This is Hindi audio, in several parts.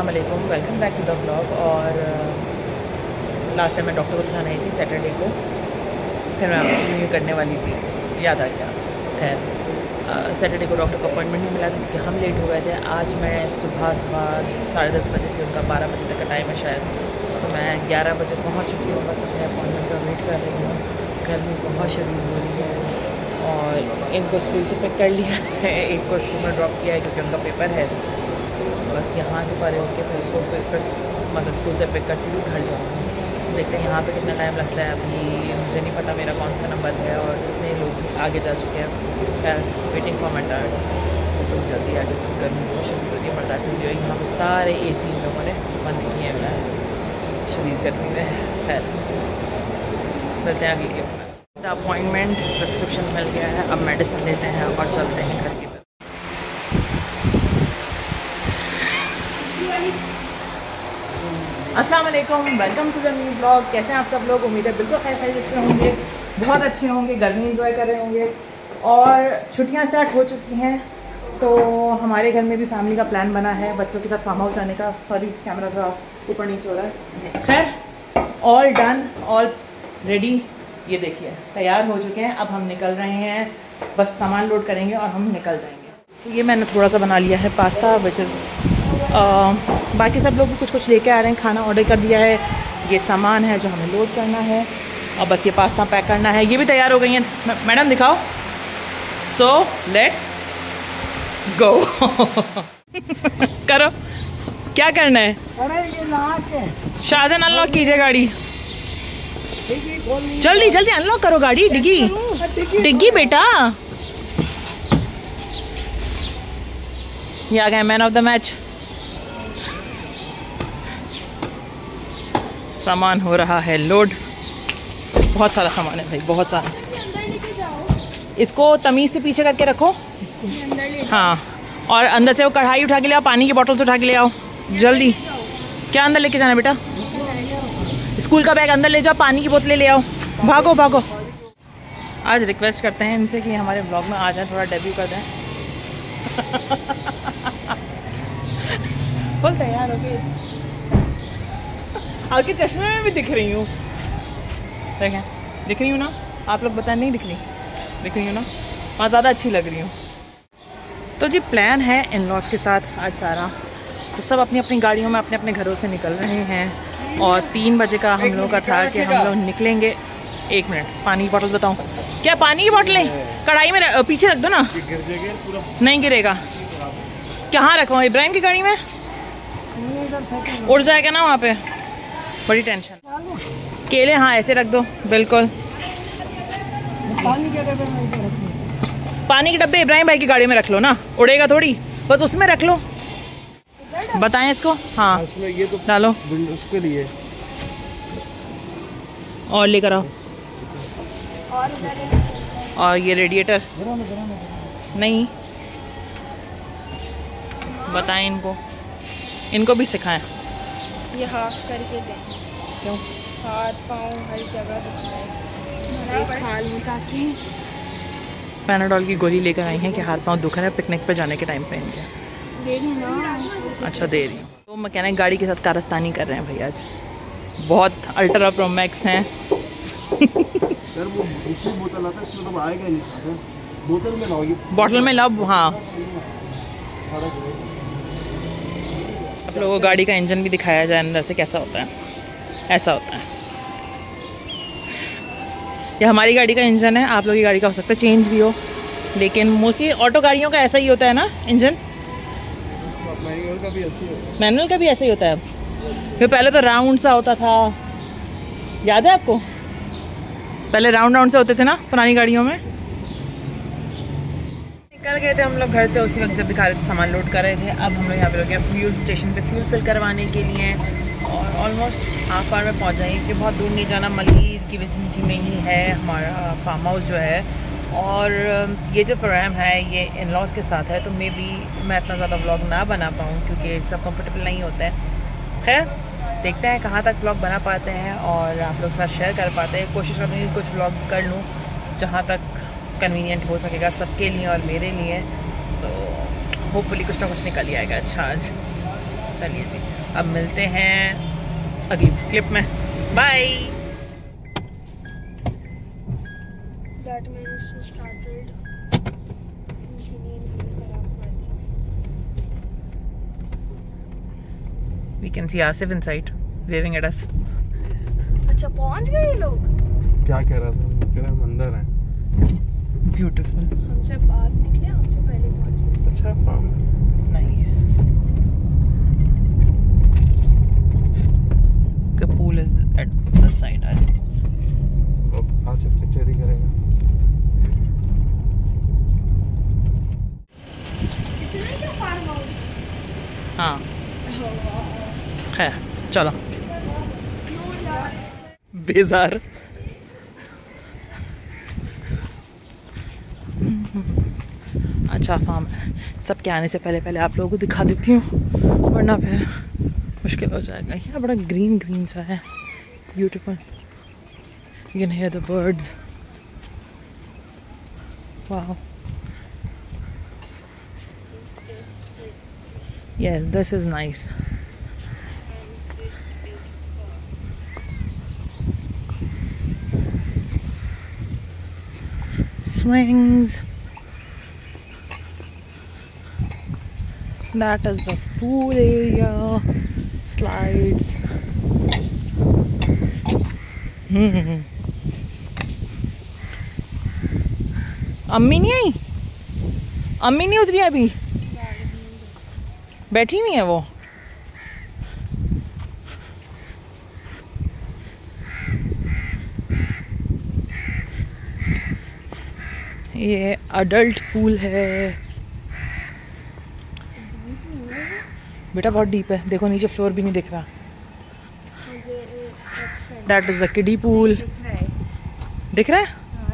वालेकुम, welcome back to the vlog. और लास्ट टाइम मैं डॉक्टर को दिखाने आई थी सैटरडे को, फिर मैं रिव्यू करने वाली थी, याद आ गया। खैर सैटरडे को डॉक्टर को अपॉइंटमेंट नहीं मिला था क्योंकि हम लेट हो गए थे। आज मैं सुबह 10:30 बजे से उनका 12 बजे तक का टाइम है शायद, तो मैं 11 बजे पहुँच चुकी हूँ। बस अपने अपॉइंटमेंट का वेट कर रही हूँ। गर्मी बहुत शदीद हो रही है और इनको स्कूल से पिक कर लिया है, एक को स्कूल में ड्रॉप किया है क्योंकि उनका पेपर है। बस यहाँ से परे होकर फिर उसको फिर मतलब स्कूल से पिक करती हुई घर जाऊँगी। देखते हैं यहाँ पे कितना टाइम लगता है। अभी मुझे नहीं पता मेरा कौन सा नंबर है और कितने लोग आगे जा चुके हैं। खैर वेटिंग फॉर माई टर्न, तो फिर जल्दी आ जाए। गर्मी बहुत शदीद होती है, बर्दाश्त नहीं हुई। यहाँ पर सारे AC इन लोगों ने बंद किए हैं शदीद गर्मी में। खैर चलते हैं आगे के। अपॉइंटमेंट प्रिस्क्रिप्शन मिल गया है, अब मेडिसिन लेते हैं और चलते हैं घर की तरफ। अस्सलाम वालेकुम, welcome to the new blog. कैसे हैं आप सब लोग? उम्मीद है बिल्कुल खैरियत से होंगे, बहुत अच्छे होंगे, गर्मी एंजॉय कर रहे होंगे। और छुट्टियां स्टार्ट हो चुकी हैं तो हमारे घर में भी फैमिली का प्लान बना है बच्चों के साथ फार्म हाउस जाने का। सॉरी कैमरा थोड़ा ऊपर नीचे हो रहा है। खैर ऑल डन, ऑल रेडी। ये देखिए तैयार हो चुके हैं, अब हम निकल रहे हैं। बस सामान लोड करेंगे और हम निकल जाएंगे। तो ये मैंने थोड़ा सा बना लिया है पास्ता, विच इज़ बाकी सब लोग भी कुछ कुछ लेके आ रहे हैं, खाना ऑर्डर कर दिया है। ये सामान है जो हमें लोड करना है और बस ये पास्ता पैक करना है। ये भी तैयार हो गई हैं। मैडम दिखाओ। So let's go. करो, क्या करना है? शाहजहान अनलॉक कीजिए गाड़ी, जल्दी जल्दी अनलॉक करो गाड़ी। डिग्गी डिग्गी बेटा। ये आ गया मैन ऑफ द मैच। सामान हो रहा है लोड, बहुत सारा सामान है भाई, बहुत सारा। इसको तमीज़ से पीछे करके रखो। हाँ, और अंदर से वो कढ़ाई उठा के ले आओ, पानी की बोतल से उठा के ले आओ जल्दी। क्या अंदर लेके जाना बेटा? स्कूल का बैग अंदर ले जाओ, पानी की बोतलें ले आओ, भागो भागो। आज रिक्वेस्ट करते हैं इनसे कि हमारे ब्लॉग में आ जाए, थोड़ा डेब्यू कर दें। फुल तैयार हो गई, आगे चश्मे में भी दिख रही हूँ। देखें, दिख रही हूँ ना? आप लोग बताएं नहीं दिख रही हूँ ना? वहाँ ज़्यादा अच्छी लग रही हूँ। तो जी प्लान है इन लॉज के साथ आज सारा, तो सब अपनी अपनी गाड़ियों में अपने अपने घरों से निकल रहे हैं। और 3 बजे का हम लोग का था कि हम लोग निकलेंगे। 1 मिनट, पानी की बोतल बताऊँ क्या? पानी की बोतलें कढ़ाई में पीछे रख दो ना, नहीं गिरेगा। कहाँ रखो? इब्राहिम की गाड़ी में उड़ जाएगा ना, वहाँ पे बड़ी टेंशन। केले हाँ ऐसे रख दो, बिल्कुल। पानी के डब्बे इब्राहिम भाई की गाड़ी में रख लो ना, उड़ेगा थोड़ी, बस उसमें रख लो। बताएं इसको। हाँ ये तो डालो उसके लिए, और लेकर आओ। और ये रेडिएटर नहीं, बताएं इनको भी सिखाएं। ये हाफ करके दें। क्यों? हाथ पाँव हर जगह दुखाए खाल में, ताकि पैनाडोल की गोली लेकर आई हैं कि हाथ पाँव दुख रहे हैं पिकनिक पे जाने के टाइम पे इनके। अच्छा दे रही हूँ। तो मैकेनिक गाड़ी के साथ कारस्तानी कर रहे हैं भाई आज। बहुत अल्ट्रा प्रो मैक्स हैं। सर वो दूसरी बोतल आता है, इसमें तो आएगा नहीं सर। बोतल में लाओ, ये बॉटल में लाओ। हाँ, आप लोगों को गाड़ी का इंजन भी दिखाया जाए अंदर से कैसा होता है। ऐसा होता है। ये हमारी गाड़ी का इंजन है, आप लोगों की गाड़ी का हो सकता है चेंज भी हो, लेकिन मोस्टली ऑटो गाड़ियों का ऐसा ही होता है ना इंजन। मैनुअल का भी ऐसा ही होता है। फिर पहले तो राउंड सा होता था, याद है आपको? पहले राउंड से होते थे ना पुरानी गाड़ियों में। निकल गए थे हम लोग घर से उसी वक्त जब दिखा रहे थे, सामान लोड कर रहे थे। अब हम लोग यहाँ पे लोग फ्यूल स्टेशन पे फ्यूल फिल करवाने के लिए, और ऑलमोस्ट हाफ आवर में पहुँच जाएंगे कि बहुत दूर नहीं जाना। मलीर की विसिनिटी में ही है हमारा फार्म हाउस जो है। और ये जो प्रोग्राम है ये इन लॉज के साथ है, तो मे बी मैं इतना ज़्यादा व्लॉग ना बना पाऊँ क्योंकि सब कंफर्टेबल नहीं होता है। खैर देखते हैं कहाँ तक व्लॉग बना पाते हैं और आप लोग के साथ शेयर कर पाते हैं। कोशिश करूँगी कुछ व्लॉग कर लूँ जहाँ तक कन्वीनियंट हो सकेगा सबके लिए और मेरे लिए। सो होपफुली कुछ ना कुछ निकल ही आएगा अच्छा आज। चलिए जी, अब मिलते हैं अगली क्लिप में। Bye. That means we started. We can see Asif inside waving at us. अच्छा पहुंच गए ये लोग? क्या कह रहा था? कह रहा हम अंदर हैं। Beautiful. हमसे बाद निकले, हमसे पहले पहुंच गए। अच्छा farm. Nice. The pool is at the side, I suppose. Asif कचहरी करेगा। इतना क्या फार्म हाउस? हाँ है, चलो। बेजार। अच्छा फार्म है। सबके आने से पहले आप लोगों को दिखा देती हूँ, वरना फिर मुश्किल हो जाएगा। ये बड़ा ग्रीन ग्रीन सा है, beautiful. You can hear the birds. Wow. Yes, this is nice. Swings. That is the pool area. Slides. अम्मी नहीं आई? अम्मी नहीं उतरी अभी? बैठी हुई है वो। ये अडल्ट पूल है बेटा, बहुत डीप है। देखो नीचे फ्लोर भी नहीं दिख रहा। That is the kiddie pool. दिख रहा है?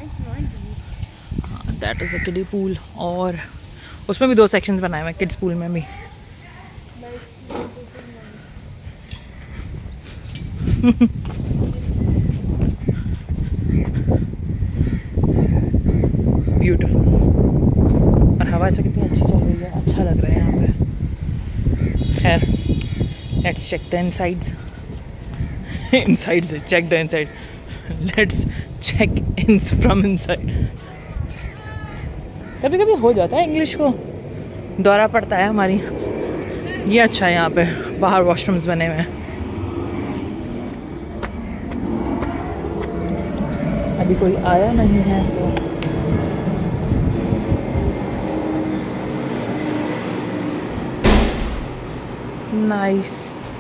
That is the kiddie pool. और उसमें भी 2 सेक्शंस बनाए हुए हैं, किड्स पूल में भी। ब्यूटीफुल। और हवा से कितनी अच्छी चल रही है, अच्छा लग रहा है यहाँ पे। खैर, let's check the insides. Inside से check the inside. Let's check in from inside. कभी कभी हो जाता है, इंग्लिश को दौरा पड़ता है हमारी। ये अच्छा है, यहाँ पे बाहर वॉशरूम्स बने हुए हैं। अभी कोई आया नहीं है, सो नाइस।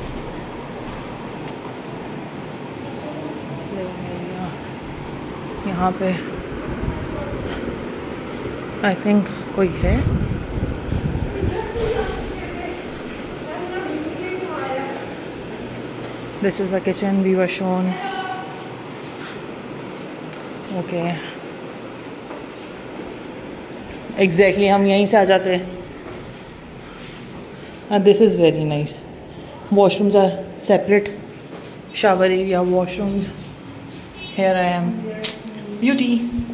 यहाँ पे आई थिंक कोई है। This is the kitchen we were shown. Okay, exactly हम यहीं से आ जाते हैं। This is very nice. Washrooms are separate. Shower area, washrooms. Here I am. Beauty.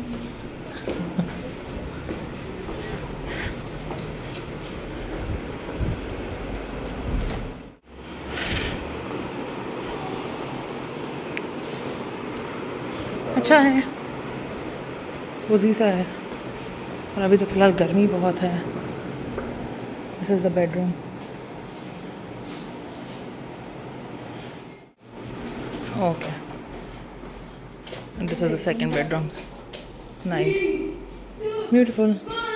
अच्छा है, कोज़ी सा है। और अभी तो फिलहाल गर्मी बहुत है। This is the bedroom. Okay. And this is the second bedroom. Nice. Beautiful.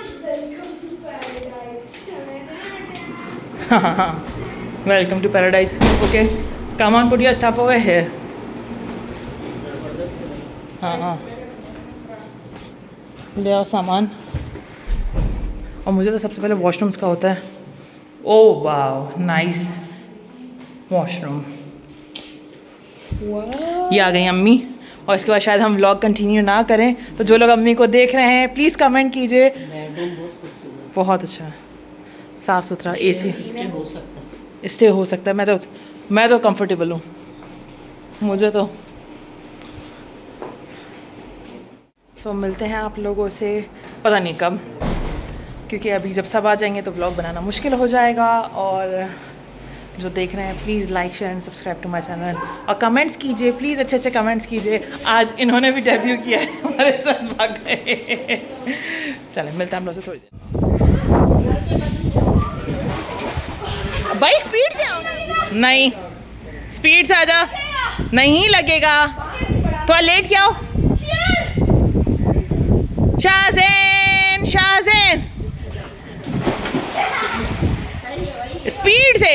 Welcome to paradise. Okay. Come on, put your stuff over here. हाँ, ले आओ सामान। और मुझे तो सबसे पहले वॉशरूम्स का होता है। ओह वाह, नाइस वॉशरूम। ये आ गई अम्मी। और इसके बाद शायद हम व्लॉग कंटिन्यू ना करें, तो जो लोग अम्मी को देख रहे हैं प्लीज़ कमेंट कीजिए। बहुत अच्छा, साफ़ सुथरा, एसी स्टे हो सकता है। मैं तो कंफर्टेबल हूँ, मुझे तो। सो मिलते हैं आप लोगों से पता नहीं कब, क्योंकि अभी जब सब आ जाएंगे तो व्लॉग बनाना मुश्किल हो जाएगा। और जो देख रहे हैं please like share and subscribe to my channel और कमेंट्स कीजिए प्लीज़, अच्छे अच्छे कमेंट्स कीजिए। आज इन्होंने भी डेब्यू किया है, हमारे साथ भाग गए। चलें मिलते हैं हम लोग से थोड़ी देर। भाई स्पीड से आओ। नहीं स्पीड से आ जा, नहीं लगेगा, थोड़ा लेट क्या हो। शाहज़ैन शाहज़ैन स्पीड से।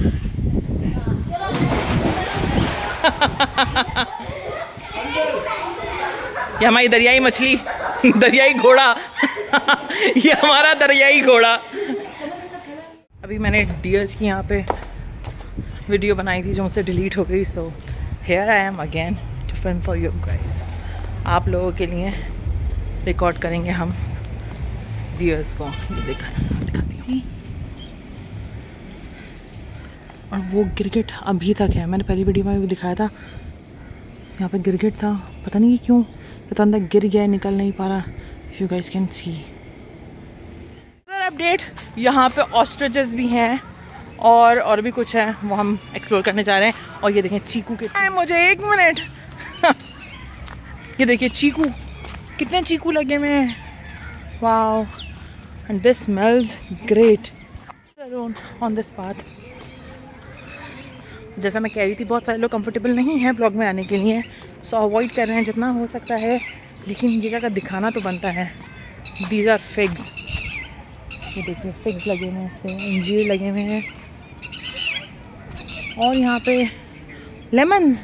ये हमारी दरियाई मछली, दरियाई घोड़ा। ये हमारा दरियाई घोड़ा। अभी मैंने डियर्स की यहाँ पे वीडियो बनाई थी जो मुझसे डिलीट हो गई, so here I am again to film for you guys. आप लोगों के लिए रिकॉर्ड करेंगे हम डियर्स को। ये दिखाती हूँ। और वो गिरगिट अभी तक है, मैंने पहली वीडियो में भी दिखाया था। यहाँ पे गिरगिट था, पता नहीं क्यों ये तो अंदर गिर गया, निकल नहीं पा रहा। You guys can see. Update, यहाँ पे ऑस्ट्रिचेस भी हैं और भी कुछ है, वो हम एक्सप्लोर करने जा रहे हैं। और ये देखें चीकू के, मुझे 1 मिनट। ये देखिए चीकू, कितने चीकू लगे हुए हैं। Wow, and this smells great on this path. जैसा मैं कह रही थी, बहुत सारे लोग कंफर्टेबल नहीं हैं ब्लॉग में आने के लिए, सो अवॉइड कर रहे हैं जितना हो सकता है, लेकिन ये जगह दिखाना तो बनता है। दीज आर फिग्स, ये देखिए फिग्स लगे हुए हैं, इस पर अंजीर लगे हुए हैं, और यहाँ पे लेमन्स,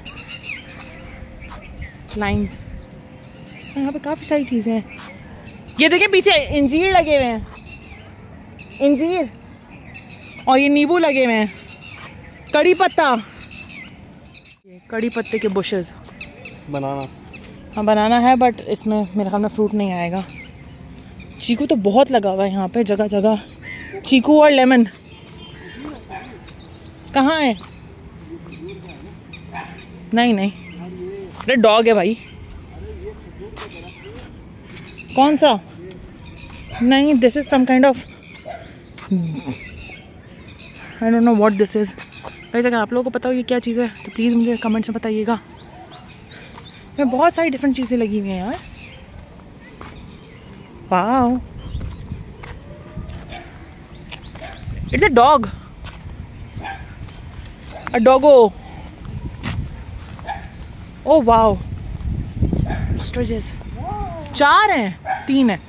लाइम्स, यहाँ पे काफ़ी सारी चीज़ें हैं। ये देखिए पीछे अंजीर लगे हुए हैं, अंजीर, और ये नींबू लगे हुए हैं, कड़ी पत्ता, ये कड़ी पत्ते के बुशेस। बनाना, हाँ बनाना है, बट इसमें मेरे ख्याल में फ्रूट नहीं आएगा। चीकू तो बहुत लगा हुआ है यहाँ पे, जगह जगह चीकू और लेमन। कहाँ है? नहीं नहीं, अरे डॉग है भाई। कौन सा? नहीं, this is some kind of, I don't know what this is. अगर आप लोगों को पता हो ये क्या चीज़ है तो प्लीज़ मुझे कमेंट्स में बताइएगा। इसमें बहुत सारी डिफरेंट चीज़ें लगी हुई हैं यार। Wow, it's a dog, a doggo. Oh wow, ostriches 4 हैं, 3 हैं।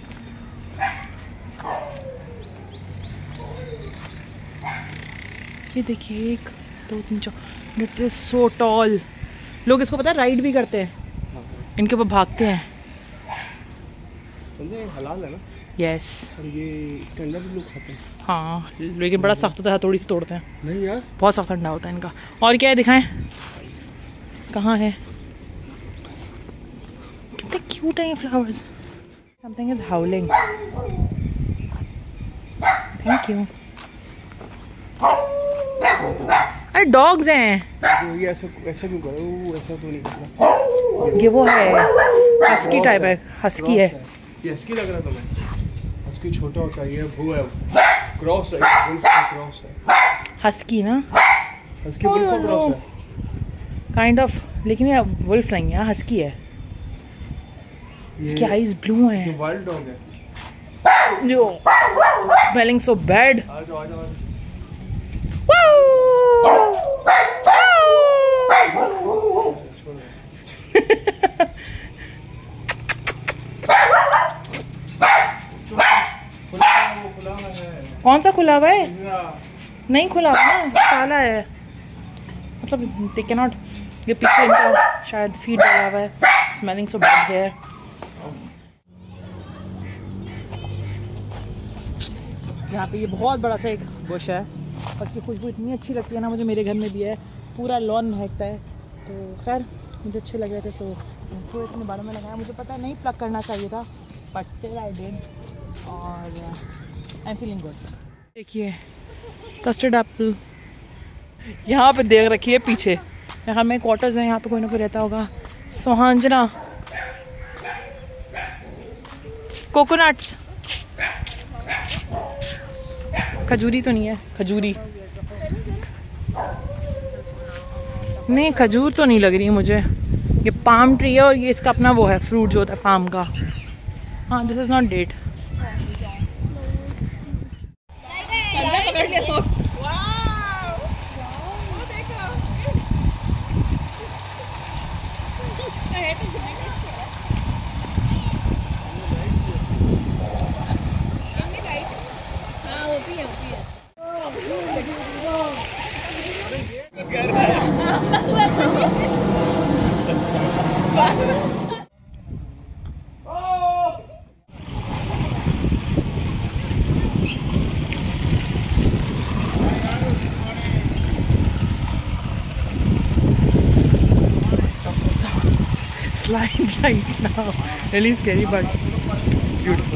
ये देखिए 1 2 3 4, इट इज सो टॉल। लोग इसको पता है राइड भी करते हैं, इनके ऊपर भागते हैं। हलाल है ना? यस। और ये इसके अंदर भी लोग खाते हैं। हाँ, लेकिन बड़ा सख्त होता है, थोड़ी सी तोड़ते हैं। नहीं यार, बहुत सख्त अंडा होता है इनका। और क्या है दिखाएं, कहाँ है? कितने क्यूट है ये flowers. Something is howling. Thank you. अरे डॉग्स हैं। ये ऐसा क्यों करो? ऐसा तो नहीं करना। ये वो है हस्की टाइप है, हस्की है। ये हस्की लग रहा तुम्हें? हस्की छोटा होता है, ये वो है, क्रॉस है, वुल्फ का क्रॉस है। हस्की ना, हस्की वुल्फ का क्रॉस है काइंड ऑफ, लेकिन ये वुल्फ नहीं है, हस्की है। इसकी आईज ब्लू हैं। ये वाइल्ड डॉग है जो स्मेलिंग सो बैड। आ जाओ, आ जाओ। कौन सा खुला हुआ है? नहीं खुला हुआ ना, काला है, मतलब दे कैन नॉट। ये पीछे इनका शायद फीड डाला हुआ है। स्मेलिंग सो बैड है। यहाँ पे ये बहुत बड़ा सा एक बुश है और इसकी खुशबू इतनी अच्छी लगती है ना, मुझे मेरे घर में भी है, पूरा लॉन महकता है। तो खैर मुझे अच्छे लग रहे थे, सो इसको इतने बारे में लगाया। मुझे पता है नहीं प्लग करना चाहिए था, बट स्टिल आई डिड, और आई एम फीलिंग गुड। देखिए कस्टर्ड एप्पल यहाँ पे देख रखी है पीछे। यहाँ में क्वार्टर्स हैं, यहाँ पे कोई ना कोई रहता होगा। सोहांजना, कोकोनट्स, खजूरी तो नहीं है, खजूरी नहीं खजूर तो नहीं लग रही मुझे, ये पाम ट्री है और ये इसका अपना वो है फ्रूट जो होता है पाम का। हाँ this is not date. Slide right now, really scary but beautiful.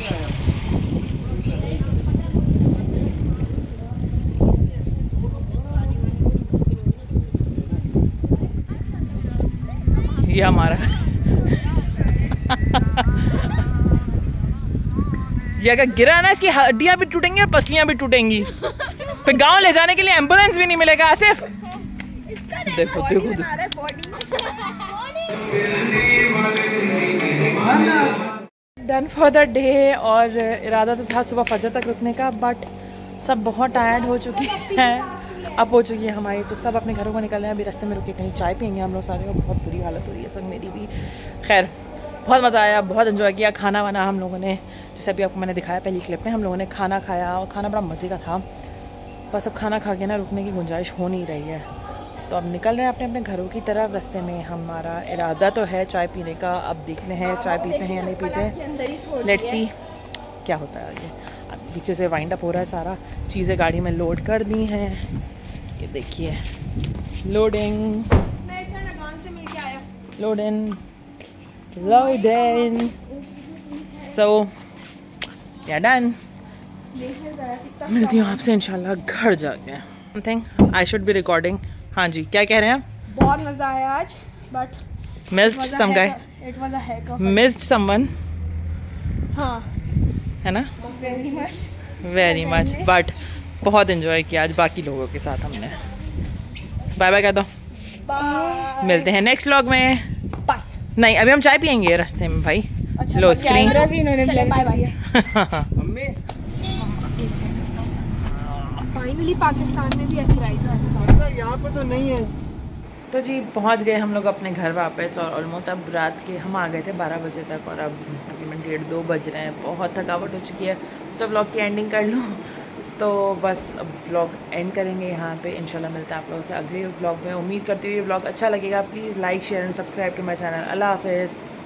ये हमारा ये अगर गिरा ना इसकी हड्डियां भी टूटेंगी और पसलियां भी टूटेंगी, फिर गांव ले जाने के लिए एम्बुलेंस भी नहीं मिलेगा। आसिफ देखो देखो, डन फॉर द डे। और इरादा तो था सुबह फजर तक रुकने का, बट सब बहुत टायर्ड हो चुके हैं। अब हो चुकी है हमारी, तो सब अपने घरों को निकल रहे हैं। अभी रास्ते में रुके कहीं चाय पियेंगे हम लोग सारे, और बहुत बुरी हालत हो रही है सब मेरी भी। खैर बहुत मज़ा आया, बहुत एंजॉय किया। खाना वाना हम लोगों ने, जैसे अभी आपको मैंने दिखाया पहली क्लिप में, हम लोगों ने खाना खाया और खाना बड़ा मज़े का था। बस अब खाना खा के ना रुकने की गुंजाइश हो नहीं रही है, तो अब निकल रहे हैं अपने अपने घरों की तरफ। रास्ते में हमारा इरादा तो है चाय पीने का, अब देखते हैं चाय पीते हैं या नहीं पीते, लेट्स सी क्या होता है आगे। अब पीछे से वाइंड अप हो रहा है, सारा चीज़ें गाड़ी में लोड कर दी हैं। ये देखिए लोडिंग लोडिंग लोडिंग। सो या डन। मिलती हूँ आपसे इंशाल्लाह घर जाके। Something I should be recording. हाँ जी क्या कह रहे हैं आप? बहुत मजा आया आज, but missed some guy, it was a heck of, missed someone, हाँ है ना, वेरी मच। बट बहुत एंजॉय किया आज बाकी लोगों के साथ हमने। बाय बाय कह दो। बाय, मिलते हैं नेक्स्ट व्लॉग में। बाय। नहीं अभी हम चाय पियेंगे रास्ते में भाई। अच्छा, लो स्क्रीन। भी इन्होंने bye bye. Mummy finally Pakistan में भी ऐसी राइड यहाँ पे तो नहीं है। तो जी पहुंच गए हम लोग अपने घर वापस, और ऑलमोस्ट अब रात के हम आ गए थे 12 बजे तक, और अब तकरीबन 1:30-2 बज रहे हैं। बहुत थकावट हो चुकी है, तो व्लॉग की एंडिंग कर लूँ। तो बस अब व्लॉग एंड करेंगे यहाँ पे। इंशाल्लाह मिलता है आप लोगों से अगले व्लॉग में। उम्मीद करती हूँ ये व्लॉग अच्छा लगेगा। Please like share and subscribe to my channel. अल्लाह हाफिज़।